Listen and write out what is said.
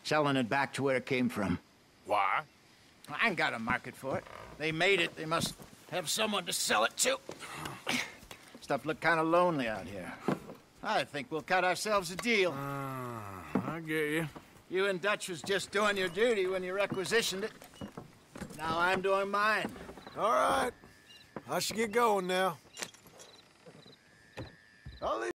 selling it back to where it came from. Why? I ain't got a market for it. They made it, they must have someone to sell it to. Stuff look kind of lonely out here. I think we'll cut ourselves a deal. I get you. You and Dutch was just doing your duty when you requisitioned it. Now I'm doing mine. All right. I should get going now. I'll leave